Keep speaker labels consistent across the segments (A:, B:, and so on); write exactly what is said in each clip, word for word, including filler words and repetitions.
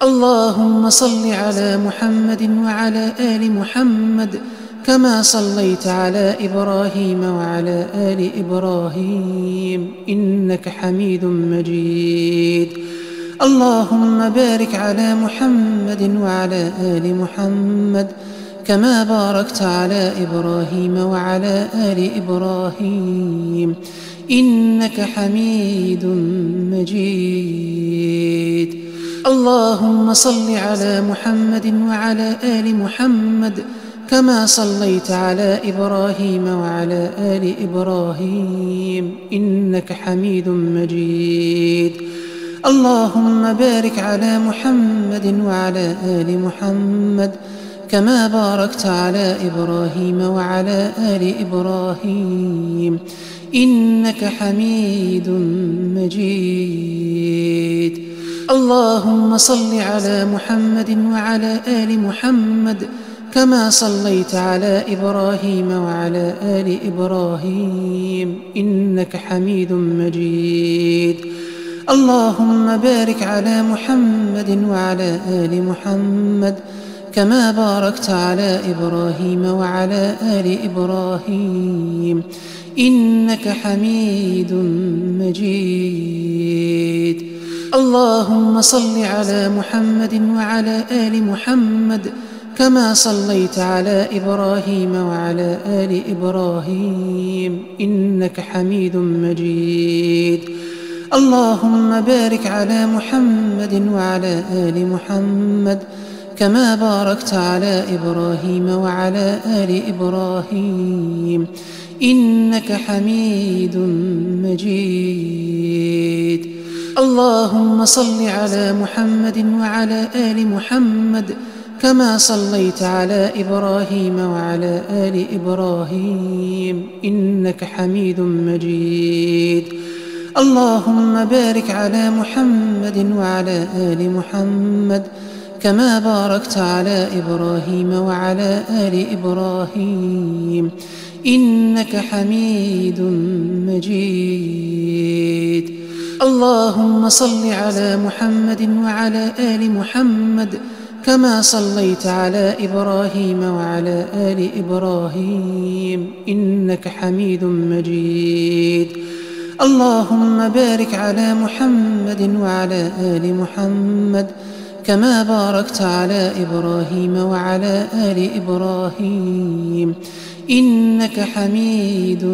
A: اللهم صل على محمد وعلى آل محمد كما صليت على إبراهيم وعلى آل إبراهيم إنك حميد مجيد. اللهم بارك على محمد وعلى آل محمد كما باركت على إبراهيم وعلى آل إبراهيم إنك حميد مجيد. اللهم صل على محمد وعلى آل محمد كما صليت على إبراهيم وعلى آل إبراهيم إنك حميد مجيد. اللهم بارك على محمد وعلى آل محمد كما باركت على إبراهيم وعلى آل إبراهيم إنك حميد مجيد. اللهم صل على محمد وعلى آل محمد كما صليت على إبراهيم وعلى آل إبراهيم إنك حميد مجيد. اللهم بارك على محمد وعلى آل محمد كما باركت على إبراهيم وعلى آل إبراهيم إنك حميد مجيد. اللهم صل على محمد وعلى آل محمد كما صليت على إبراهيم وعلى آل إبراهيم إنك حميد مجيد. اللهم بارك على محمد وعلى آل محمد كما باركت على إبراهيم وعلى آل إبراهيم إنك حميد مجيد. اللهم صل على محمد وعلى آل محمد كما صليت على إبراهيم وعلى آل إبراهيم إنك حميد مجيد. اللهم بارك على محمد وعلى آل محمد كما باركت على إبراهيم وعلى آل إبراهيم إنك حميد مجيد. اللهم صل على محمد وعلى آل محمد كما صليت على إبراهيم وعلى آل إبراهيم إنك حميد مجيد. اللهم بارك على محمد وعلى آل محمد كما باركت على إبراهيم وعلى آل إبراهيم إنك حميد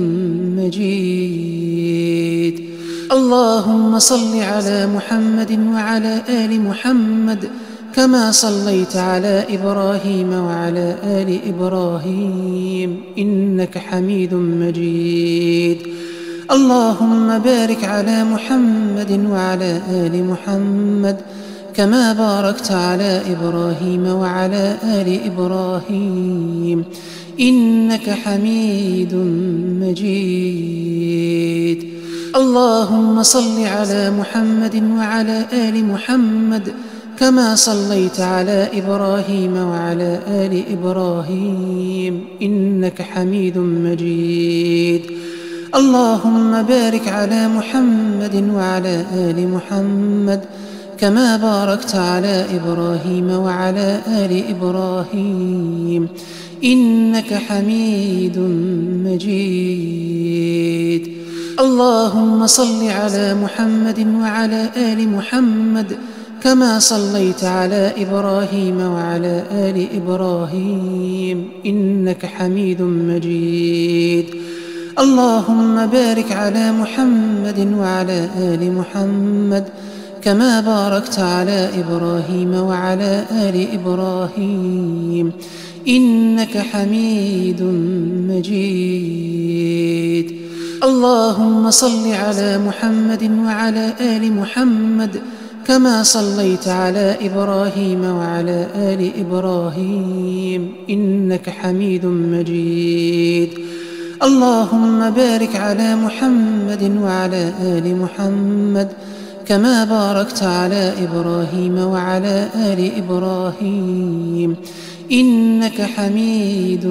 A: مجيد. اللهم صل على محمد وعلى آل محمد كما صليت على إبراهيم وعلى آل إبراهيم إنك حميد مجيد. اللهم بارك على محمد وعلى آل محمد كما باركت على إبراهيم وعلى آل إبراهيم إنك حميد مجيد. اللهم صل على محمد وعلى آل محمد كما صليت على إبراهيم وعلى آل إبراهيم إنك حميد مجيد. اللهم بارك على محمد وعلى آل محمد كما باركت على إبراهيم وعلى آل إبراهيم إنك حميد مجيد. اللهم صل على محمد وعلى آل محمد كما صليت على إبراهيم وعلى آل إبراهيم إنك حميد مجيد. اللهم بارك على محمد وعلى آل محمد كما باركت على إبراهيم وعلى آل إبراهيم إنك حميد مجيد. اللهم صل على محمد وعلى آل محمد كما صليت على إبراهيم وعلى آل إبراهيم إنك حميد مجيد. اللهم بارك على محمد وعلى آل محمد كما باركت على إبراهيم وعلى آل إبراهيم إنك حميد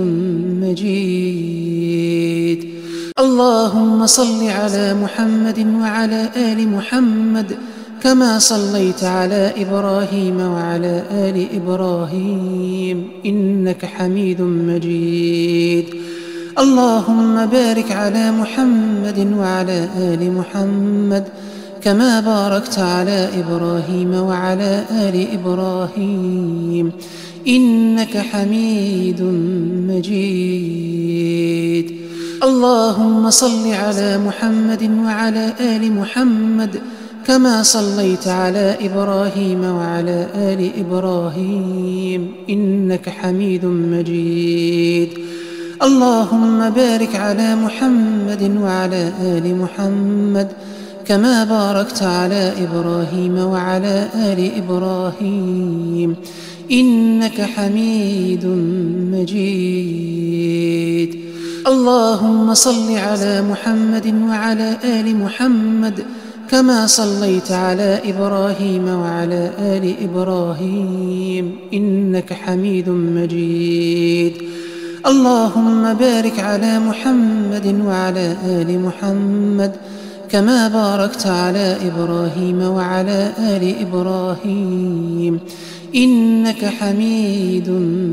A: مجيد. اللهم صل على محمد وعلى آل محمد كما صليت على إبراهيم وعلى آل إبراهيم إنك حميد مجيد. اللهم بارك على محمد وعلى آل محمد كما باركت على إبراهيم وعلى آل إبراهيم إنك حميد مجيد. اللهم صل على محمد وعلى آل محمد كما صليت على إبراهيم وعلى آل إبراهيم إنك حميد مجيد. اللهم بارك على محمد وعلى آل محمد كما باركت على إبراهيم وعلى آل إبراهيم إنك حميد مجيد. اللهم صل على محمد وعلى آل محمد كما صليت على إبراهيم وعلى آل إبراهيم إنك حميد مجيد. اللهم بارك على محمد وعلى آل محمد كما باركت على إبراهيم وعلى آل إبراهيم إنك حميد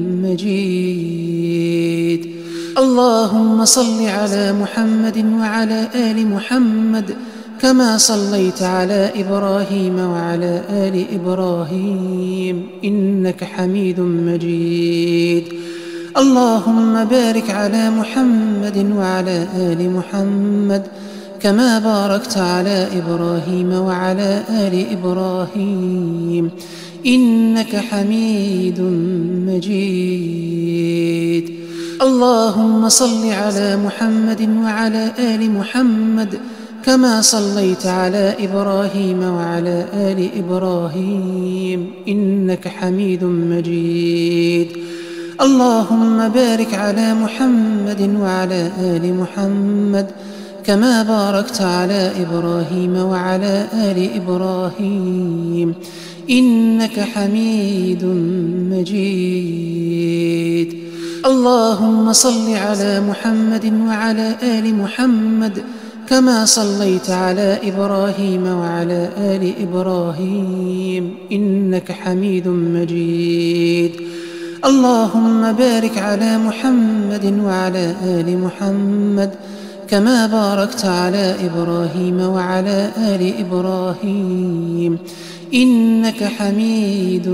A: مجيد. اللهم صل على محمد وعلى آل محمد كما صليت على إبراهيم وعلى آل إبراهيم إنك حميد مجيد. اللهم بارك على محمد وعلى آل محمد كما باركت على إبراهيم وعلى آل إبراهيم إنك حميد مجيد. اللهم صل على محمد وعلى آل محمد كما صليت على إبراهيم وعلى آل إبراهيم إنك حميد مجيد. اللهم بارك على محمد وعلى آل محمد كما باركت على إبراهيم وعلى آل إبراهيم إنك حميد مجيد. اللهم صل على محمد وعلى آل محمد كما صليت على إبراهيم وعلى آل إبراهيم إنك حميد مجيد. اللهم بارك على محمد وعلى آل محمد كما باركت على إبراهيم وعلى آل إبراهيم إنك حميد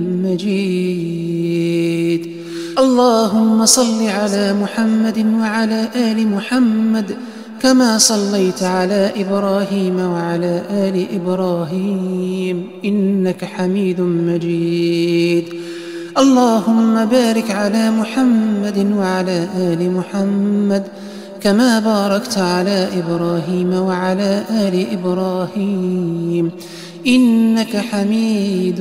A: مجيد. اللهم صل على محمد وعلى آل محمد كما صليت على إبراهيم وعلى آل إبراهيم إنك حميد مجيد. اللهم بارك على محمد وعلى آل محمد كما باركت على إبراهيم وعلى آل إبراهيم إنك حميد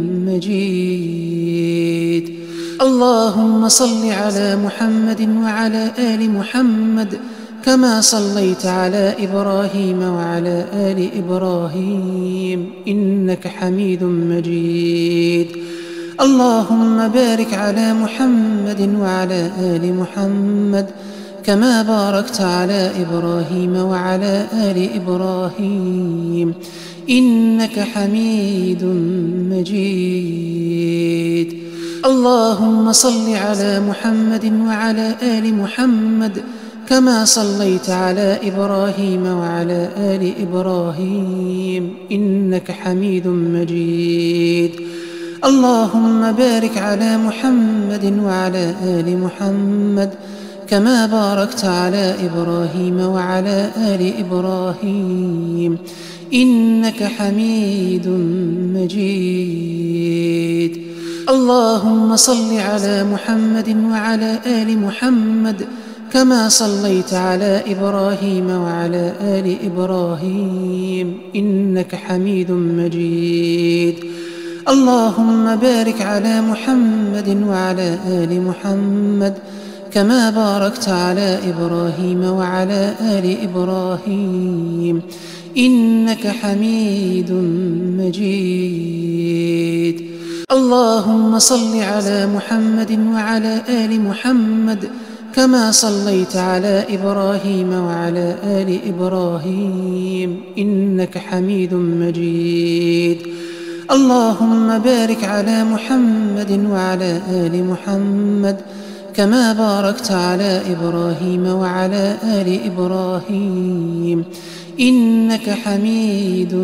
A: مجيد. اللهم صل على محمد وعلى آل محمد كما صليت على إبراهيم وعلى آل إبراهيم إنك حميد مجيد. اللهم بارك على محمد وعلى آل محمد كما باركت على إبراهيم وعلى آل إبراهيم إنك حميد مجيد. اللهم صل على محمد وعلى آل محمد كما صليت على إبراهيم وعلى آل إبراهيم إنك حميد مجيد. اللهم بارك على محمد وعلى آل محمد كما باركت على إبراهيم وعلى آل إبراهيم إنك حميد مجيد. اللهم صل على محمد وعلى آل محمد كما صليت على إبراهيم وعلى آل إبراهيم إنك حميد مجيد. اللهم بارك على محمد وعلى آل محمد كما باركت على إبراهيم وعلى آل إبراهيم إنك حميد مجيد. اللهم صل على محمد وعلى آل محمد كما صليت على إبراهيم وعلى آل إبراهيم إنك حميد مجيد. اللهم بارك على محمد وعلى آل محمد كما باركت على إبراهيم وعلى آل إبراهيم إنك حميد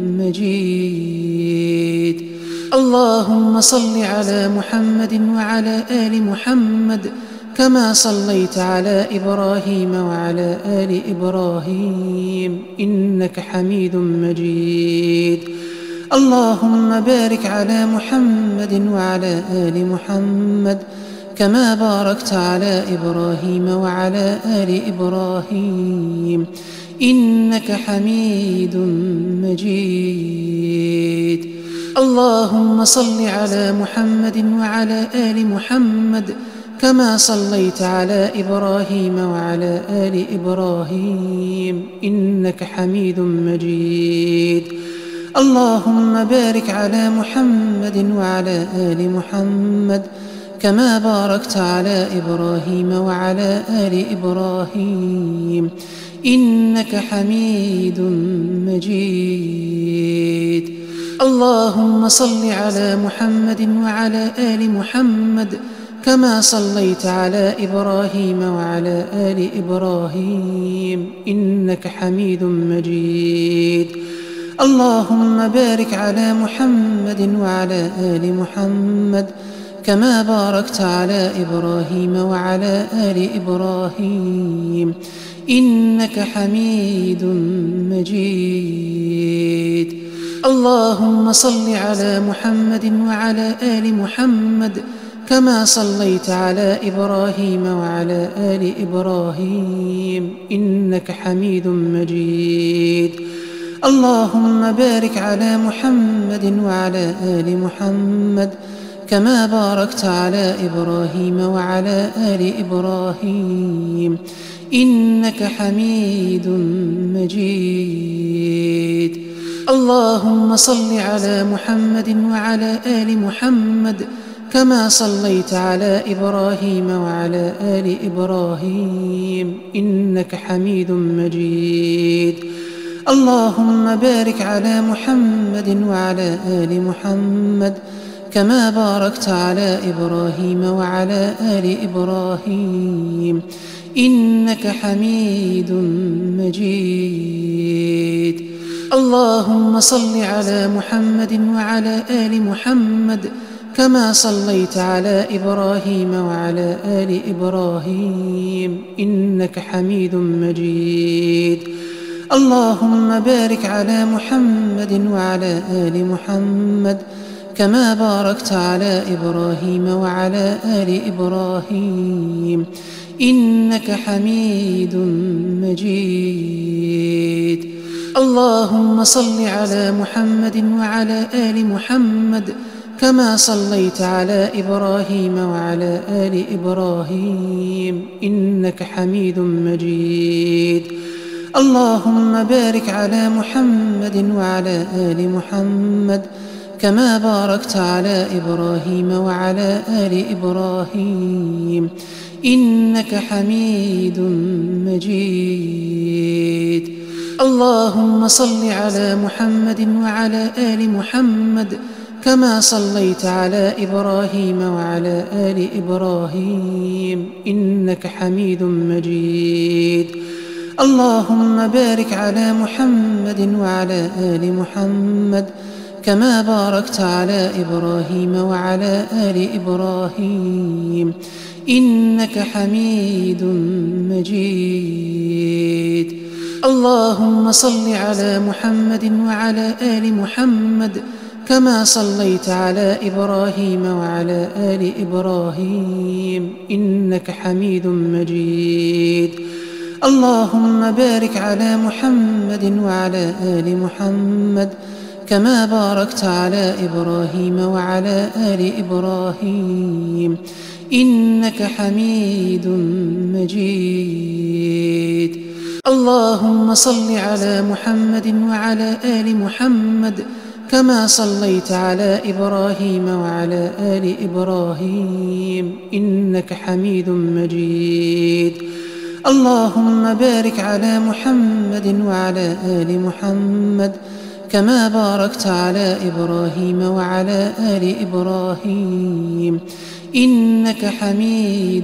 A: مجيد. اللهم صل على محمد وعلى آل محمد كما صليت على إبراهيم وعلى آل إبراهيم إنك حميد مجيد. اللهم بارك على محمد وعلى آل محمد كما باركت على إبراهيم وعلى آل إبراهيم إنك حميد مجيد. اللهم صل على محمد وعلى آل محمد كما صليت على إبراهيم وعلى آل إبراهيم إنك حميد مجيد. اللهم بارك على محمد وعلى آل محمد كما باركت على إبراهيم وعلى آل إبراهيم إنك حميد مجيد. اللهم صل على محمد وعلى آل محمد كما صليت على إبراهيم وعلى آل إبراهيم إنك حميد مجيد. اللهم بارك على محمد وعلى آل محمد كما باركت على إبراهيم وعلى آل إبراهيم إنك حميد مجيد. اللهم صل على محمد وعلى آل محمد كما صليت على إبراهيم وعلى آل إبراهيم إنك حميد مجيد. اللهم بارك على محمد وعلى آل محمد كما باركت على إبراهيم وعلى آل إبراهيم إنك حميد مجيد. اللهم صل على محمد وعلى آل محمد كما صليت على إبراهيم وعلى آل إبراهيم إنك حميد مجيد. اللهم بارك على محمد وعلى آل محمد كما باركت على إبراهيم وعلى آل إبراهيم إنك حميد مجيد. اللهم صل على محمد وعلى آل محمد كما صليت على إبراهيم وعلى آل إبراهيم إنك حميد مجيد. اللهم بارك على محمد وعلى آل محمد كما باركت على إبراهيم وعلى آل إبراهيم إنك حميد مجيد. اللهم صل على محمد وعلى آل محمد كما صليت على إبراهيم وعلى آل إبراهيم إنك حميد مجيد. اللهم بارك على محمد وعلى آل محمد كما باركت على إبراهيم وعلى آل إبراهيم إنك حميد مجيد. اللهم صل على محمد وعلى آل محمد كما صليت على إبراهيم وعلى آل إبراهيم إنك حميد مجيد. اللهم بارك على محمد وعلى آل محمد كما باركت على إبراهيم وعلى آل إبراهيم إنك حميد مجيد. اللهم صل على محمد وعلى آل محمد كما صليت على إبراهيم وعلى آل إبراهيم إنك حميد مجيد. اللهم بارك على محمد وعلى آل محمد كما باركت على إبراهيم وعلى آل إبراهيم إنك حميد مجيد. اللهم صل على محمد وعلى آل محمد كما صليت على إبراهيم وعلى آل إبراهيم إنك حميد مجيد. اللهم بارك على محمد وعلى آل محمد كما باركت على إبراهيم وعلى آل إبراهيم إنك حميد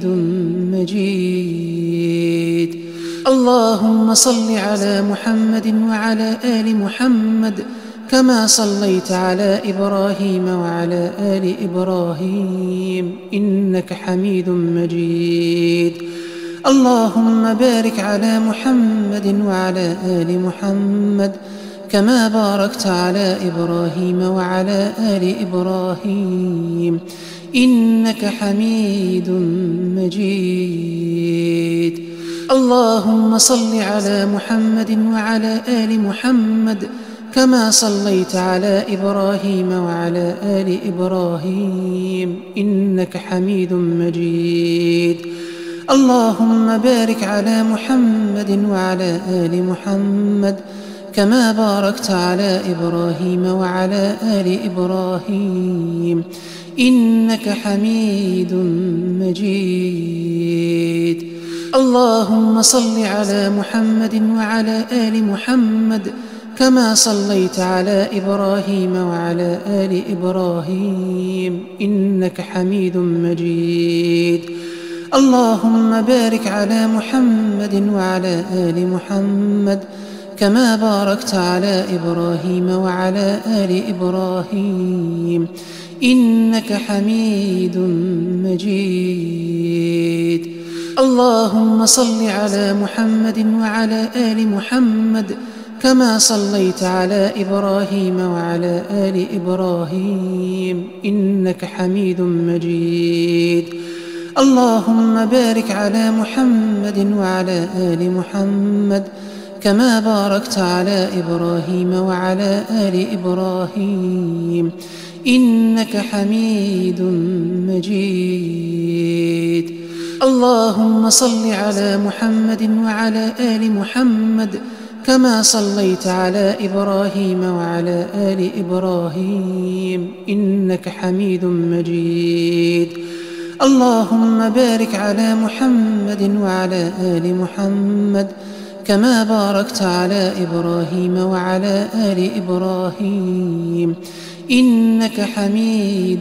A: مجيد. اللهم صل على محمد وعلى آل محمد كما صليت على إبراهيم وعلى آل إبراهيم إنك حميد مجيد. اللهم بارك على محمد وعلى آل محمد كما باركت على إبراهيم وعلى آل إبراهيم إنك حميد مجيد. اللهم صل على محمد وعلى آل محمد كما صليت على إبراهيم وعلى آل إبراهيم إنك حميد مجيد. اللهم بارك على محمد وعلى آل محمد كما باركت على إبراهيم وعلى آل إبراهيم إنك حميد مجيد. اللهم صل على محمد وعلى آل محمد كما صليت على إبراهيم وعلى آل إبراهيم إنك حميد مجيد. اللهم بارك على محمد وعلى آل محمد كما باركت على إبراهيم وعلى آل إبراهيم إنك حميد مجيد. اللهم صل على محمد وعلى آل محمد كما صليت على إبراهيم وعلى آل إبراهيم إنك حميد مجيد. اللهم بارك على محمد وعلى آل محمد كما باركت على إبراهيم وعلى آل إبراهيم إنك حميد مجيد. اللهم صل على محمد وعلى آل محمد كما صليت على إبراهيم وعلى آل إبراهيم إنك حميد مجيد. اللهم بارك على محمد وعلى آل محمد كما باركت على إبراهيم وعلى آل إبراهيم إنك حميد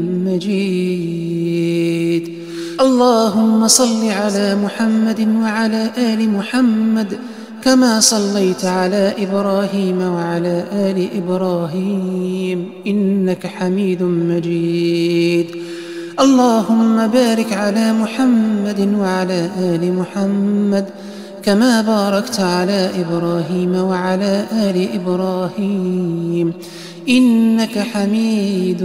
A: مجيد. اللهم صل على محمد وعلى آل محمد كما صليت على إبراهيم وعلى آل إبراهيم إنك حميد مجيد. اللهم بارك على محمد وعلى آل محمد كما باركت على إبراهيم وعلى آل إبراهيم إنك حميد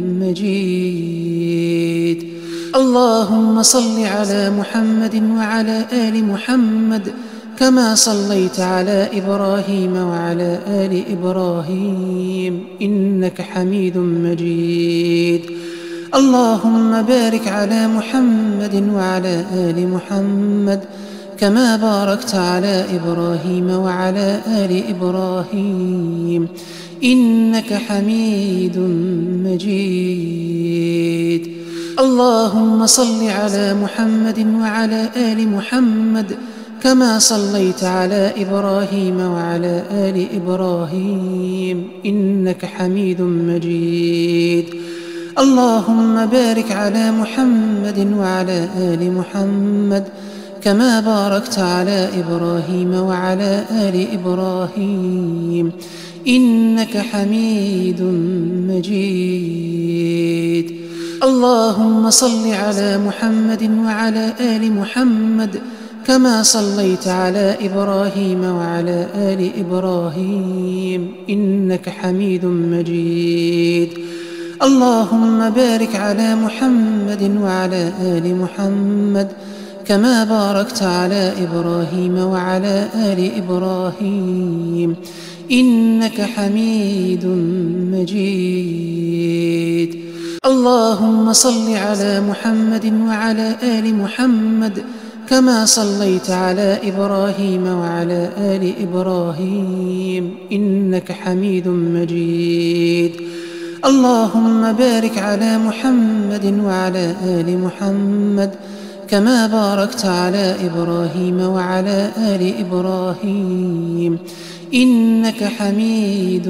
A: مجيد. اللهم صل على محمد وعلى آل محمد كما صليت على إبراهيم وعلى آل إبراهيم إنك حميد مجيد. اللهم بارك على محمد وعلى آل محمد كما باركت على إبراهيم وعلى آل إبراهيم إنك حميد مجيد. اللهم صل على محمد وعلى آل محمد كما صليت على إبراهيم وعلى آل إبراهيم إنك حميد مجيد. اللهم بارك على محمد وعلى آل محمد كما باركت على إبراهيم وعلى آل إبراهيم إنك حميد مجيد. اللهم صل على محمد وعلى آل محمد كما صليت على إبراهيم وعلى آل إبراهيم إنك حميد مجيد. اللهم بارك على محمد وعلى آل محمد كما باركت على إبراهيم وعلى آل إبراهيم إنك حميد مجيد. اللهم صل على محمد وعلى آل محمد كما صليت على إبراهيم وعلى آل إبراهيم إنك حميد مجيد. اللهم بارك على محمد وعلى آل محمد كما باركت على إبراهيم وعلى آل إبراهيم إنك حميد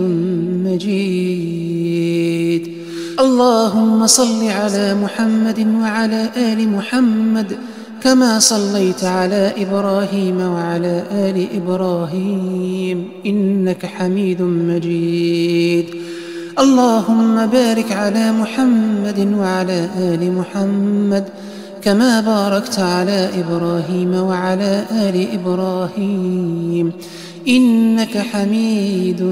A: مجيد. اللهم صل على محمد وعلى آل محمد كما صليت على إبراهيم وعلى آل إبراهيم إنك حميد مجيد. اللهم بارك على محمد وعلى آل محمد كما باركت على إبراهيم وعلى آل إبراهيم إنك حميد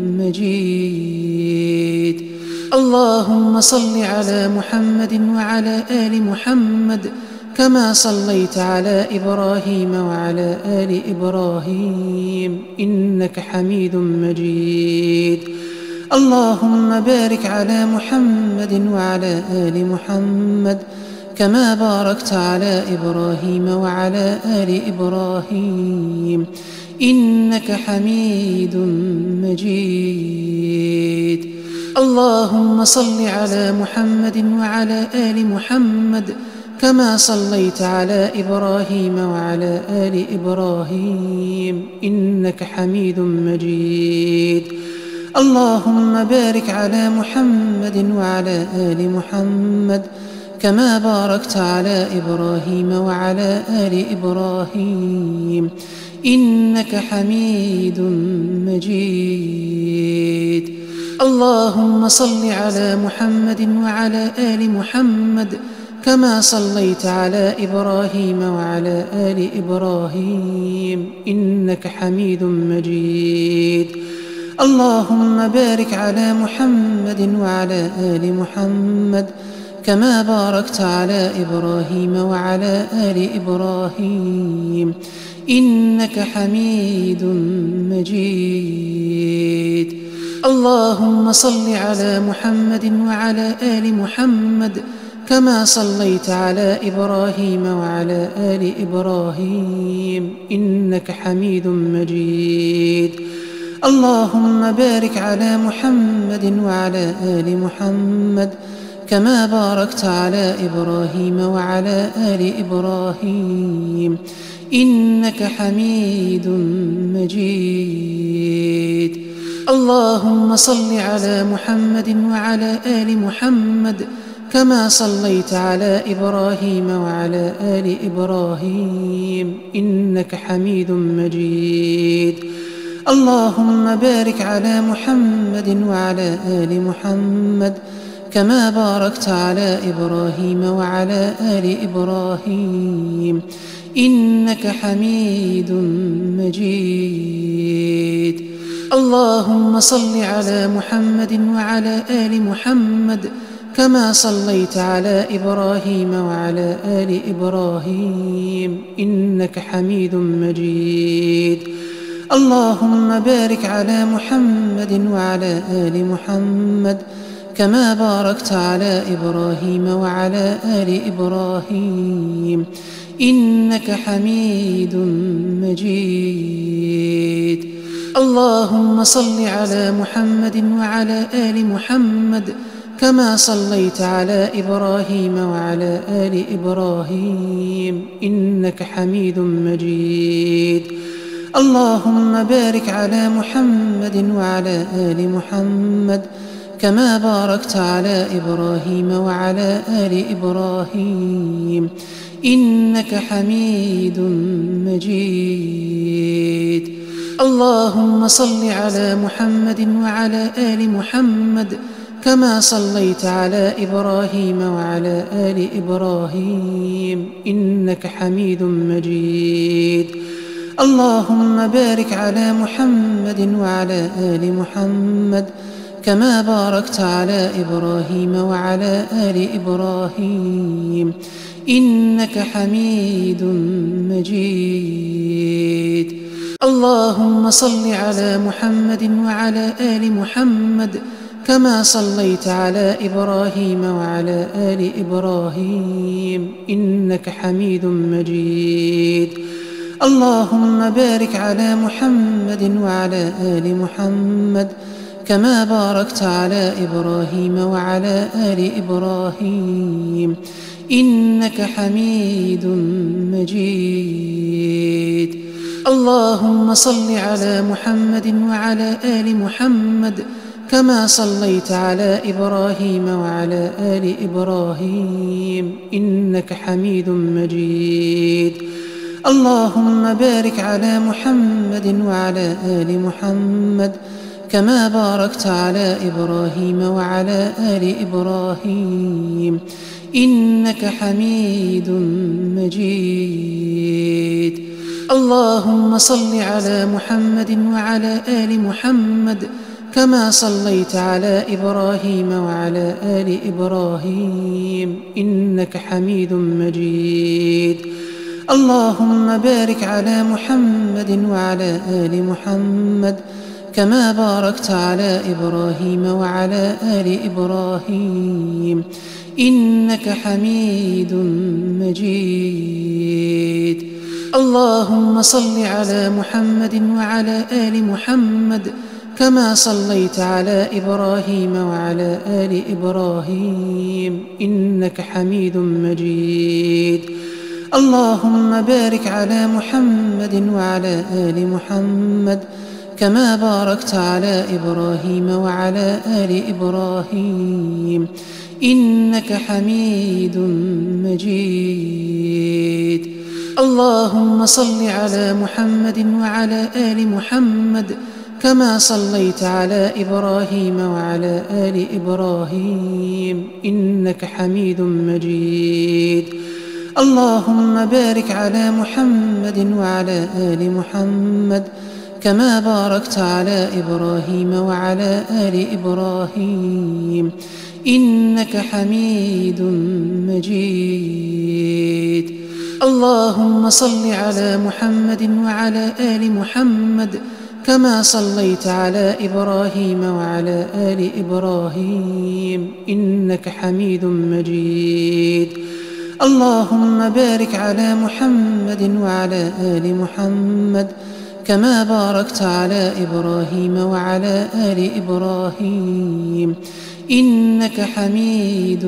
A: مجيد. اللهم صل على محمد وعلى آل محمد كما صليت على إبراهيم وعلى آل إبراهيم إنك حميد مجيد. اللهم بارك على محمد وعلى آل محمد كما باركت على إبراهيم وعلى آل إبراهيم إنك حميد مجيد. اللهم صل على محمد وعلى آل محمد كما صليت على إبراهيم وعلى آل إبراهيم إنك حميد مجيد. اللهم بارك على محمد وعلى آل محمد كما باركت على إبراهيم وعلى آل إبراهيم إنك حميد مجيد. اللهم صل على محمد وعلى آل محمد كما صليت على إبراهيم وعلى آل إبراهيم إنك حميد مجيد. اللهم بارك على محمد وعلى آل محمد كما باركت على إبراهيم وعلى آل إبراهيم إنك حميد مجيد. اللهم صل على محمد وعلى آل محمد كما صليت على إبراهيم وعلى آل إبراهيم إنك حميد مجيد. اللهم بارك على محمد وعلى آل محمد كما باركت على إبراهيم وعلى آل إبراهيم إنك حميد مجيد. اللهم صل على محمد وعلى آل محمد كما صليت على إبراهيم وعلى آل إبراهيم إنك حميد مجيد. اللهم بارك على محمد وعلى آل محمد كما باركت على إبراهيم وعلى آل إبراهيم إنك حميد مجيد. اللهم صل على محمد وعلى آل محمد كما صليت على إبراهيم وعلى آل إبراهيم إنك حميد مجيد. اللهم بارك على محمد وعلى آل محمد كما باركت على إبراهيم وعلى آل إبراهيم إنك حميد مجيد. اللهم صل على محمد وعلى آل محمد كما صليت على إبراهيم وعلى آل إبراهيم إنك حميد مجيد. اللهم بارك على محمد وعلى آل محمد كما باركت على إبراهيم وعلى آل إبراهيم إنك حميد مجيد. اللهم صل على محمد وعلى آل محمد كما صليت على إبراهيم وعلى آل إبراهيم إنك حميد مجيد. اللهم بارك على محمد وعلى آل محمد كما باركت على إبراهيم وعلى آل إبراهيم إنك حميد مجيد. اللهم صل على محمد وعلى آل محمد كما صليت على إبراهيم وعلى آل إبراهيم إنك حميد مجيد. اللهم بارك على محمد وعلى آل محمد كما باركت على إبراهيم وعلى آل إبراهيم إنك حميد مجيد. اللهم صل على محمد وعلى آل محمد كما صليت على إبراهيم وعلى آل إبراهيم إنك حميد مجيد. اللهم بارك على محمد وعلى آل محمد كما باركت على إبراهيم وعلى آل إبراهيم إنك حميد مجيد. اللهم صل على محمد وعلى آل محمد كما صليت على إبراهيم وعلى آل إبراهيم إنك حميد مجيد. اللهم بارك على محمد وعلى آل محمد كما باركت على إبراهيم وعلى آل إبراهيم إنك حميد مجيد. اللهم صل على محمد وعلى آل محمد كما صليت على إبراهيم وعلى آل إبراهيم إنك حميد مجيد. اللهم بارك على محمد وعلى آل محمد كما باركت على إبراهيم وعلى آل إبراهيم إنك حميد مجيد. اللهم صل على محمد وعلى آل محمد كما صليت على إبراهيم وعلى آل إبراهيم إنك حميد مجيد. اللهم بارك على محمد وعلى آل محمد كما باركت على إبراهيم وعلى آل إبراهيم إنك حميد مجيد. اللهم صل على محمد وعلى آل محمد كما صليت على إبراهيم وعلى آل إبراهيم إنك حميد مجيد. اللهم بارك على محمد وعلى آل محمد كما باركت على إبراهيم وعلى آل إبراهيم إنك حميد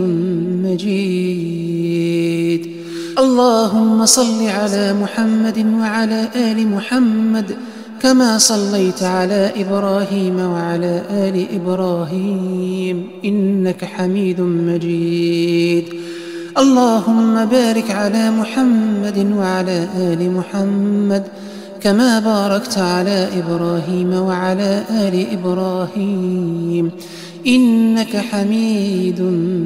A: مجيد. اللهم صل على محمد وعلى آل محمد كما صليت على إبراهيم وعلى آل إبراهيم إنك حميد مجيد. اللهم بارك على محمد وعلى آل محمد كما باركت على إبراهيم وعلى آل إبراهيم إنك حميد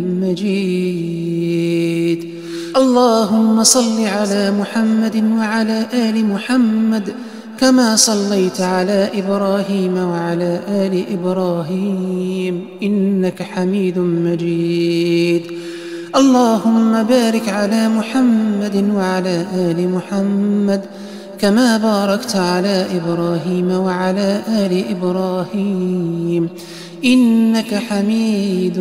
A: مجيد. اللهم صل على محمد وعلى آل محمد كما صليت على إبراهيم وعلى آل إبراهيم إنك حميد مجيد. اللهم بارك على محمد وعلى آل محمد كما باركت على إبراهيم وعلى آل إبراهيم إنك حميد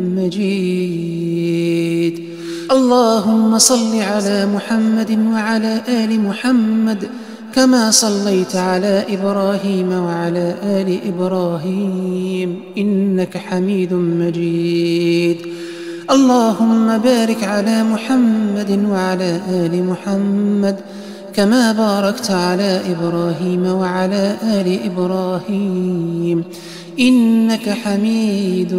A: مجيد. اللهم صل على محمد وعلى آل محمد كما صليت على إبراهيم وعلى آل إبراهيم إنك حميد مجيد. اللهم بارك على محمد وعلى آل محمد كما باركت على إبراهيم وعلى آل إبراهيم إنك حميد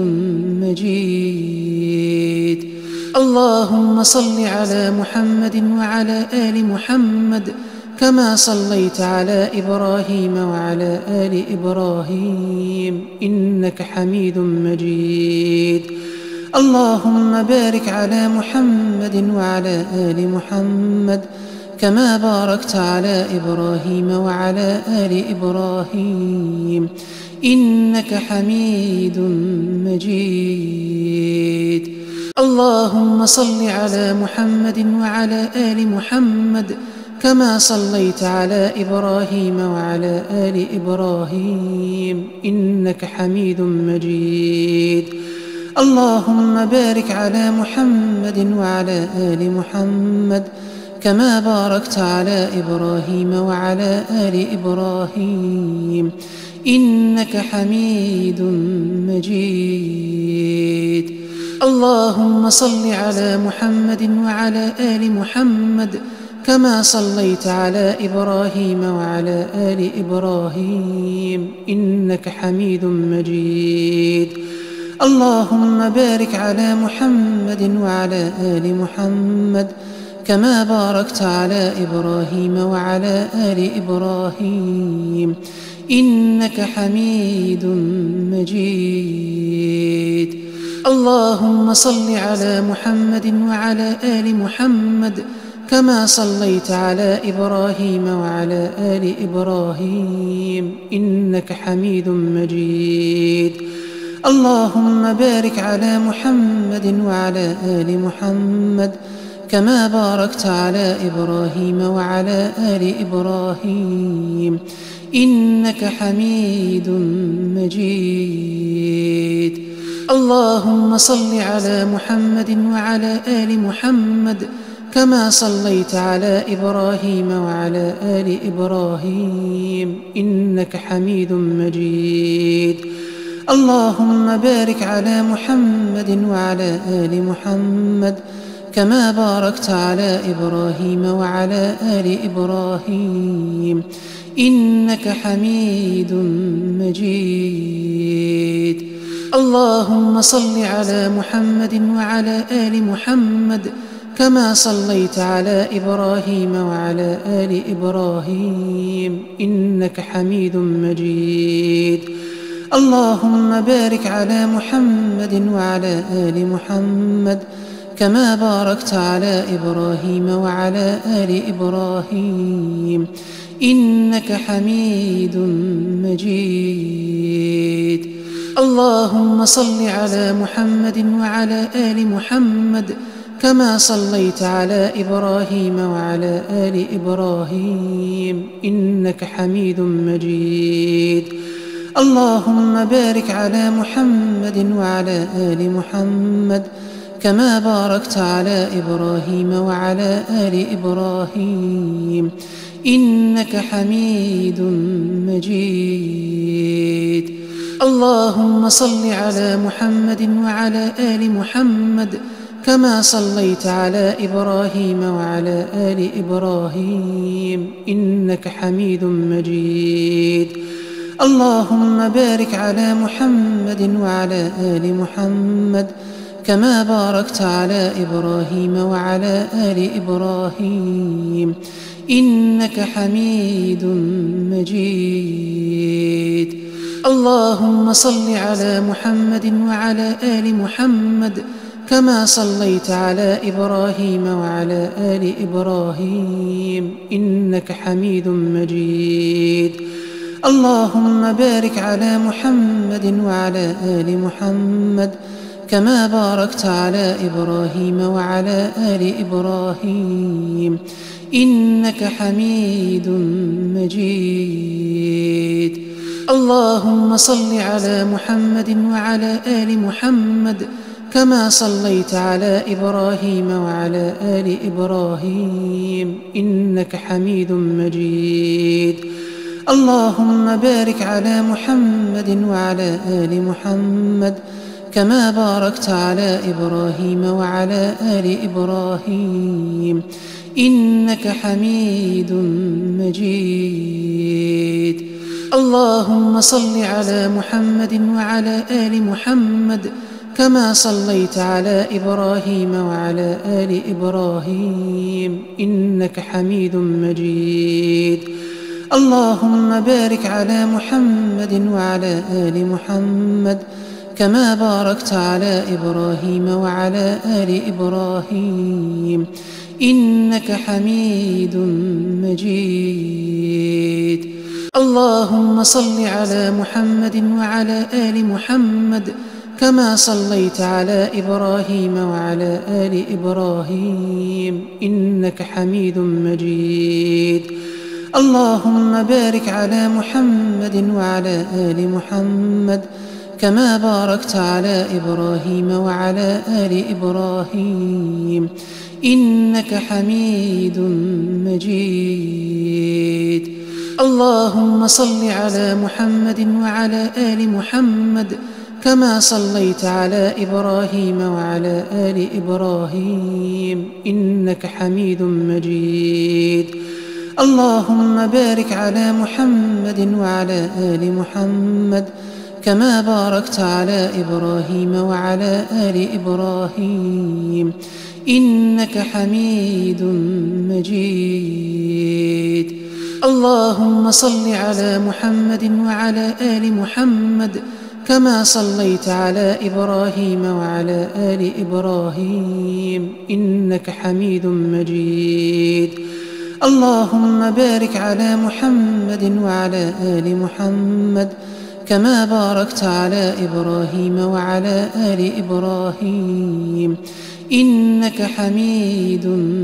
A: مجيد. اللهم صل على محمد وعلى آل محمد كما صليت على إبراهيم وعلى آل إبراهيم إنك حميد مجيد. اللهم بارك على محمد وعلى آل محمد كما باركت على إبراهيم وعلى آل إبراهيم إنك حميد مجيد. اللهم صل على محمد وعلى آل محمد كما صليت على إبراهيم وعلى آل إبراهيم إنك حميد مجيد. اللهم بارك على محمد وعلى آل محمد كما باركت على إبراهيم وعلى آل إبراهيم إنك حميد مجيد. اللهم صل على محمد وعلى آل محمد كما صليت على إبراهيم وعلى آل إبراهيم إنك حميد مجيد. اللهم بارك على محمد وعلى آل محمد كما باركت على إبراهيم وعلى آل إبراهيم إنك حميد مجيد. اللهم صل على محمد وعلى آل محمد كما صليت على إبراهيم وعلى آل إبراهيم إنك حميد مجيد. اللهم بارك على محمد وعلى آل محمد كما باركت على إبراهيم وعلى آل إبراهيم إنك حميد مجيد. اللهم صل على محمد وعلى آل محمد كما صليت على إبراهيم وعلى آل إبراهيم إنك حميد مجيد. اللهم بارك على محمد وعلى آل محمد كما باركت على إبراهيم وعلى آل إبراهيم إنك حميد مجيد. اللهم صل على محمد وعلى آل محمد كما صليت على إبراهيم وعلى آل إبراهيم إنك حميد مجيد. اللهم بارك على محمد وعلى آل محمد كما باركت على إبراهيم وعلى آل إبراهيم إنك حميد مجيد. اللهم صل على محمد وعلى آل محمد كما صليت على إبراهيم وعلى آل إبراهيم إنك حميد مجيد. اللهم بارك على محمد وعلى آل محمد كما باركت على إبراهيم وعلى آل إبراهيم إنك حميد مجيد. اللهم صل على محمد وعلى آل محمد كما صليت على إبراهيم وعلى آل إبراهيم إنك حميد مجيد. اللهم بارك على محمد وعلى آل محمد كما باركت على إبراهيم وعلى آل إبراهيم إنك حميد مجيد. اللهم صل على محمد وعلى آل محمد كما صليت على إبراهيم وعلى آل إبراهيم إنك حميد مجيد. اللهم بارك على محمد وعلى آل محمد كما باركت على إبراهيم وعلى آل إبراهيم إنك حميد مجيد. اللهم صل على محمد وعلى آل محمد كما صليت على إبراهيم وعلى آل إبراهيم إنك حميد مجيد. اللهم بارك على محمد وعلى آل محمد كما باركت على إبراهيم وعلى آل إبراهيم إنك حميد مجيد. اللهم صل على محمد وعلى آل محمد كما صليت على إبراهيم وعلى آل إبراهيم إنك حميد مجيد. اللهم بارك على محمد وعلى آل محمد كما باركت على إبراهيم وعلى آل إبراهيم إنك حميد مجيد. اللهم صل على محمد وعلى آل محمد كما صليت على إبراهيم وعلى آل إبراهيم إنك حميد مجيد. اللهم بارك على محمد وعلى آل محمد كما باركت على إبراهيم وعلى آل إبراهيم إنك حميد مجيد. اللهم صل على محمد وعلى آل محمد كما صليت على إبراهيم وعلى آل إبراهيم إنك حميد مجيد. اللهم بارك على محمد وعلى آل محمد كما باركت على إبراهيم وعلى آل إبراهيم إنك حميد مجيد. اللهم صل على محمد وعلى آل محمد كما صليت على إبراهيم وعلى آل إبراهيم إنك حميد مجيد. اللهم بارك على محمد وعلى آل محمد كما باركت على إبراهيم وعلى آل إبراهيم إنك حميد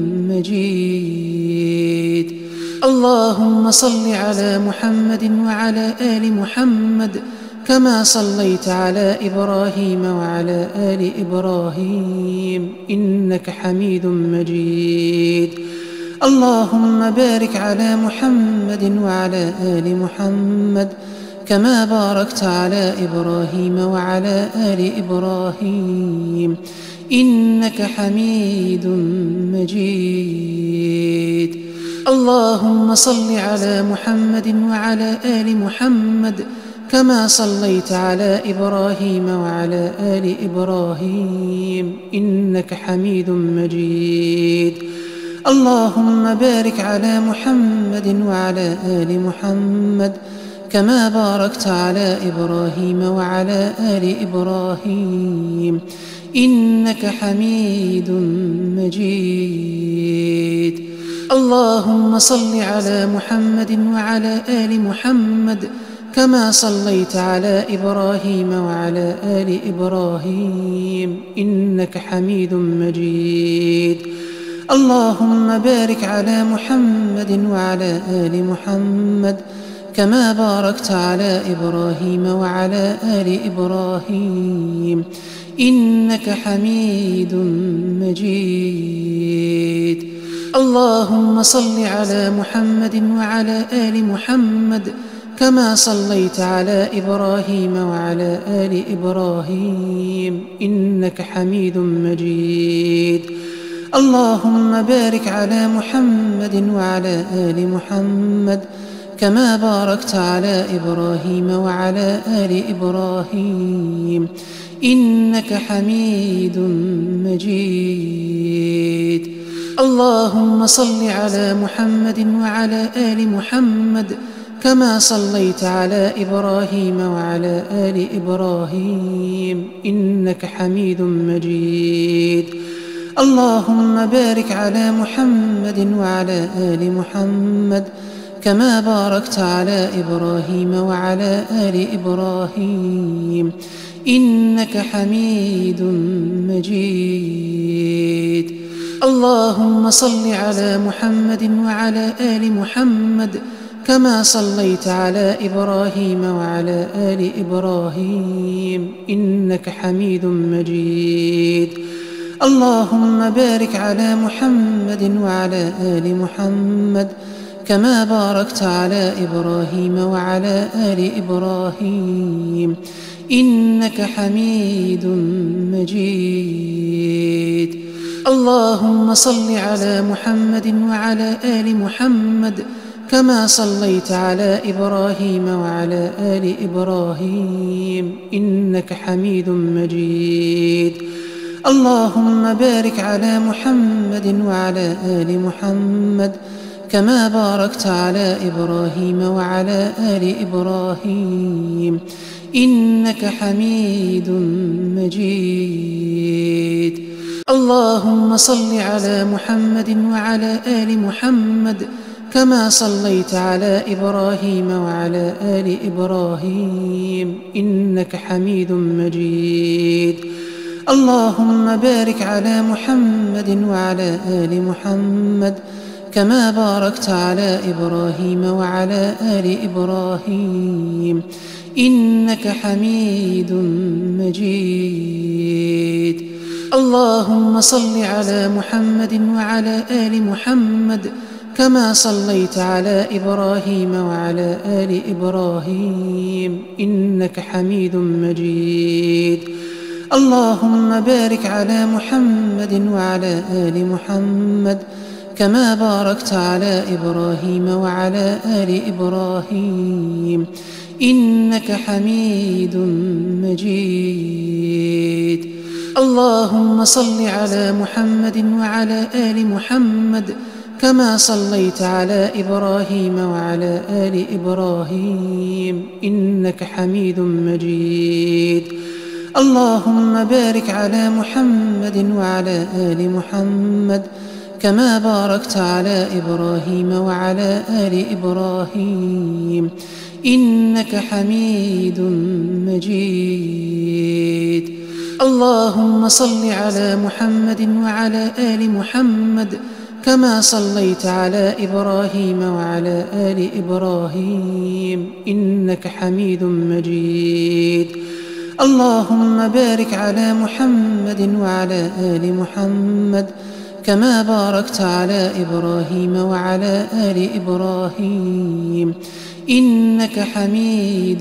A: مجيد. اللهم صل على محمد وعلى آل محمد كما صليت على إبراهيم وعلى آل إبراهيم إنك حميد مجيد. اللهم بارك على محمد وعلى آل محمد كما باركت على إبراهيم وعلى آل إبراهيم إنك حميد مجيد. اللهم صل على محمد وعلى آل محمد كما صليت على إبراهيم وعلى آل إبراهيم إنك حميد مجيد. اللهم بارك على محمد وعلى آل محمد كما باركت على إبراهيم وعلى آل إبراهيم إنك حميد مجيد. اللهم صل على محمد وعلى آل محمد كما صليت على إبراهيم وعلى آل إبراهيم إنك حميد مجيد. اللهم بارك على محمد وعلى آل محمد كما باركت على إبراهيم وعلى آل إبراهيم إنك حميد مجيد. اللهم صل على محمد وعلى آل محمد كما صليت على إبراهيم وعلى آل إبراهيم إنك حميد مجيد. اللهم بارك على محمد وعلى آل محمد كما باركت على إبراهيم وعلى آل إبراهيم إنك حميد مجيد. اللهم صل على محمد وعلى آل محمد كما صليت على إبراهيم وعلى آل إبراهيم إنك حميد مجيد. اللهم بارك على محمد وعلى آل محمد كما باركت على إبراهيم وعلى آل إبراهيم إنك حميد مجيد. اللهم صل على محمد وعلى آل محمد كما صليت على إبراهيم وعلى آل إبراهيم إنك حميد مجيد. اللهم بارك على محمد وعلى آل محمد كما باركت على إبراهيم وعلى آل إبراهيم إنك حميد مجيد. اللهم صل على محمد وعلى آل محمد كما صليت على إبراهيم وعلى آل إبراهيم إنك حميد مجيد. اللهم بارك على محمد وعلى آل محمد كما باركت على إبراهيم وعلى آل إبراهيم إنك حميد مجيد. اللهم صل على محمد وعلى آل محمد كما صليت على إبراهيم وعلى آل إبراهيم إنك حميد مجيد. اللهم بارك على محمد وعلى آل محمد كما باركت على إبراهيم وعلى آل إبراهيم إنك حميد مجيد. اللهم صل على محمد وعلى آل محمد كما صليت على إبراهيم وعلى آل إبراهيم إنك حميد مجيد. اللهم بارك على محمد وعلى آل محمد كما باركت على إبراهيم وعلى آل إبراهيم إنك حميد مجيد. اللهم صل على محمد وعلى آل محمد كما صليت على إبراهيم وعلى آل إبراهيم إنك حميد مجيد. اللهم بارك على محمد وعلى آل محمد كما باركت على إبراهيم وعلى آل إبراهيم إنك حميد مجيد. اللهم صل على محمد وعلى آل محمد كما صليت على إبراهيم وعلى آل إبراهيم إنك حميد مجيد. اللهم بارك على محمد وعلى آل محمد كما باركت على إبراهيم وعلى آل إبراهيم إنك حميد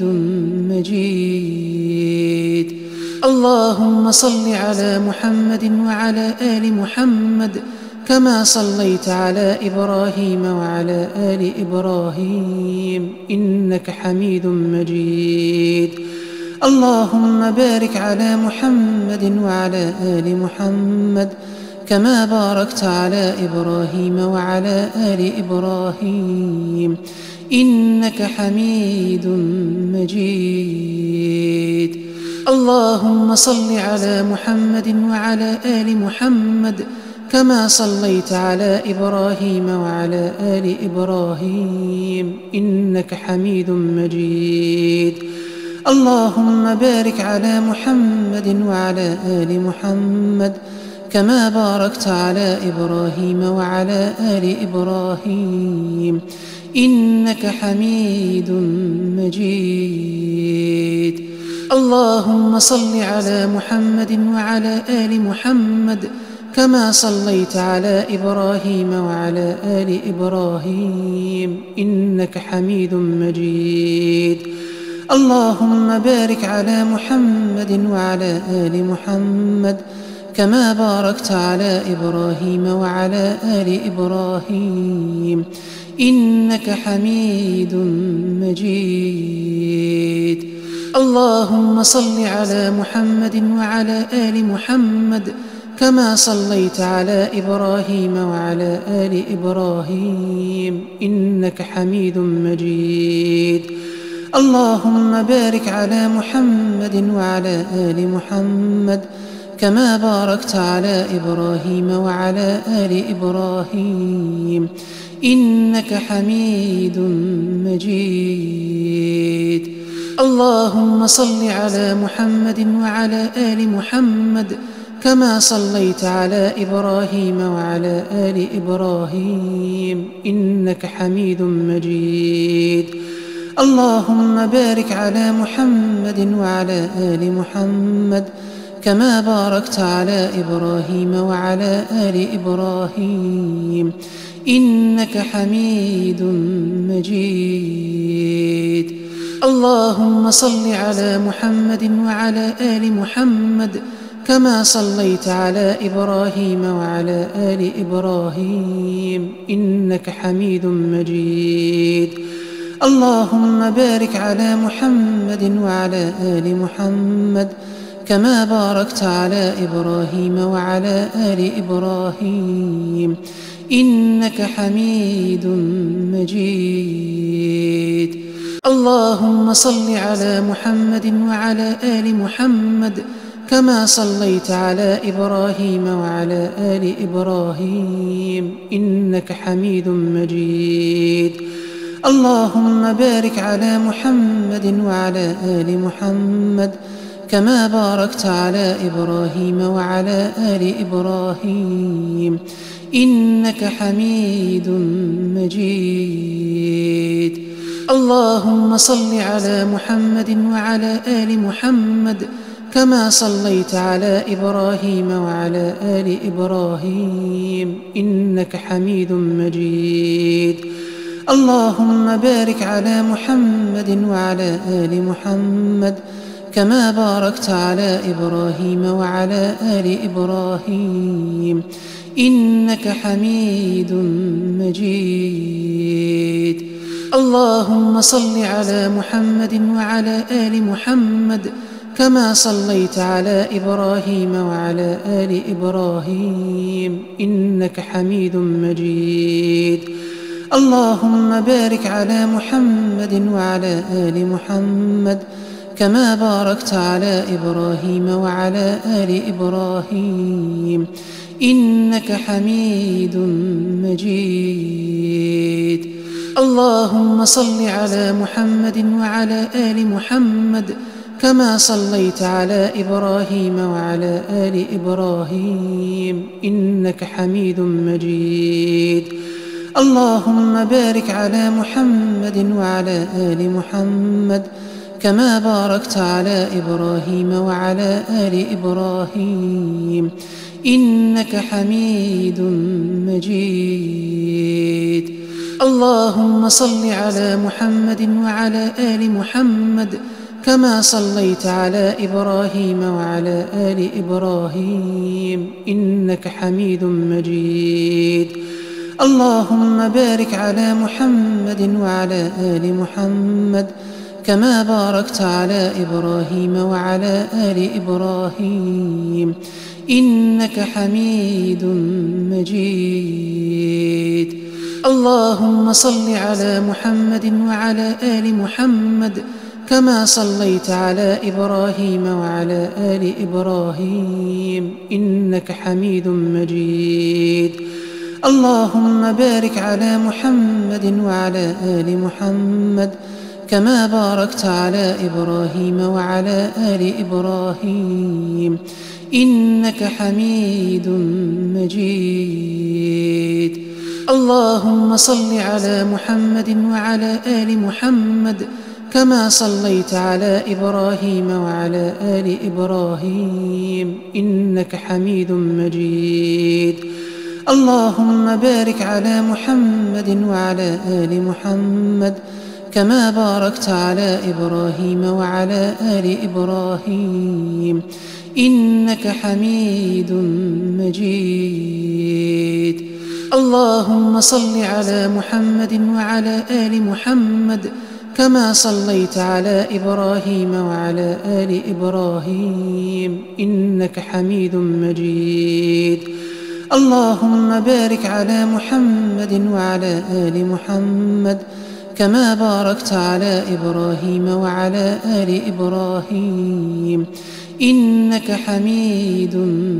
A: مجيد. اللهم صل على محمد وعلى آل محمد كما صليت على إبراهيم وعلى آل إبراهيم إنك حميد مجيد. اللهم بارك على محمد وعلى آل محمد كما باركت على إبراهيم وعلى آل إبراهيم إنك حميد مجيد. اللهم صل على محمد وعلى آل محمد كما صليت على إبراهيم وعلى آل إبراهيم إنك حميد مجيد. اللهم بارك على محمد وعلى آل محمد كما باركت على إبراهيم وعلى آل إبراهيم إنك حميد مجيد. اللهم صل على محمد وعلى آل محمد كما صليت على إبراهيم وعلى آل إبراهيم إنك حميد مجيد. اللهم بارك على محمد وعلى آل محمد كما باركت على إبراهيم وعلى آل إبراهيم إنك حميد مجيد. اللهم صل على محمد وعلى آل محمد كما صليت على إبراهيم وعلى آل إبراهيم إنك حميد مجيد. اللهم بارك على محمد وعلى آل محمد كما باركت على إبراهيم وعلى آل إبراهيم إنك حميد مجيد. اللهم صل على محمد وعلى آل محمد كما صليت على إبراهيم وعلى آل إبراهيم إنك حميد مجيد. اللهم بارك على محمد وعلى آل محمد كما باركت على إبراهيم وعلى آل إبراهيم إنك حميد مجيد. اللهم صل على محمد وعلى آل محمد كما صليت على إبراهيم وعلى آل إبراهيم إنك حميد مجيد. اللهم بارك على محمد وعلى آل محمد كما باركت على إبراهيم وعلى آل إبراهيم إنك حميد مجيد. اللهم صل على محمد وعلى آل محمد كما صليت على إبراهيم وعلى آل إبراهيم إنك حميد مجيد. اللهم بارك على محمد وعلى آل محمد كما باركت على إبراهيم وعلى آل إبراهيم إنك حميد مجيد. اللهم صل على محمد وعلى آل محمد كما صليت على إبراهيم وعلى آل إبراهيم إنك حميد مجيد. اللهم بارك على محمد وعلى آل محمد كما باركت على إبراهيم وعلى آل إبراهيم إنك حميد مجيد. اللهم صل على محمد وعلى آل محمد كما صليت على إبراهيم وعلى آل إبراهيم إنك حميد مجيد. اللهم بارك على محمد وعلى آل محمد كما باركت على إبراهيم وعلى آل إبراهيم إنك حميد مجيد. اللهم صل على محمد وعلى آل محمد كما صليت على إبراهيم وعلى آل إبراهيم إنك حميد مجيد. اللهم بارك على محمد وعلى آل محمد كما باركت على إبراهيم وعلى آل إبراهيم إنك حميد مجيد. اللهم صل على محمد وعلى آل محمد كما صليت على إبراهيم وعلى آل إبراهيم إنك حميد مجيد. اللهم بارك على محمد وعلى آل محمد كما باركت على إبراهيم وعلى آل إبراهيم إنك حميد مجيد. اللهم صل على محمد وعلى آل محمد كما صليت على إبراهيم وعلى آل إبراهيم إنك حميد مجيد. اللهم بارك على محمد وعلى آل محمد كما باركت على إبراهيم وعلى آل إبراهيم إنك حميد مجيد. اللهم صل على محمد وعلى آل محمد كما صليت على إبراهيم وعلى آل إبراهيم إنك حميد مجيد. اللهم بارك على محمد وعلى آل محمد كما باركت على إبراهيم وعلى آل إبراهيم إنك حميد مجيد. اللهم صل على محمد وعلى آل محمد كما صليت على إبراهيم وعلى آل إبراهيم إنك حميد مجيد. اللهم بارك على محمد وعلى آل محمد كما باركت على إبراهيم وعلى آل إبراهيم إنك حميد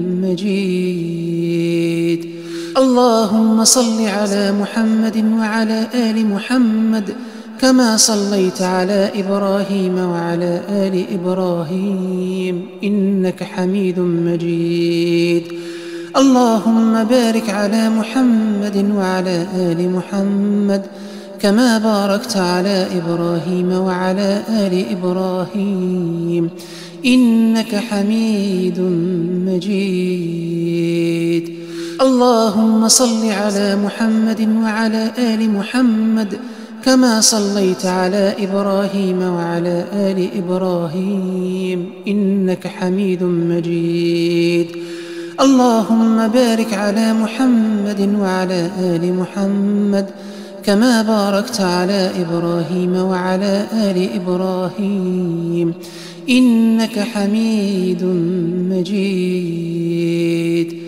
A: مجيد. اللهم صل على محمد وعلى آل محمد كما صليت على إبراهيم وعلى آل إبراهيم إنك حميد مجيد. اللهم بارك على محمد وعلى آل محمد كما باركت على إبراهيم وعلى آل إبراهيم إنك حميد مجيد. اللهم صل على محمد وعلى آل محمد كما صليت على إبراهيم وعلى آل إبراهيم إنك حميد مجيد. اللهم بارك على محمد وعلى آل محمد كما باركت على إبراهيم وعلى آل إبراهيم إنك حميد مجيد.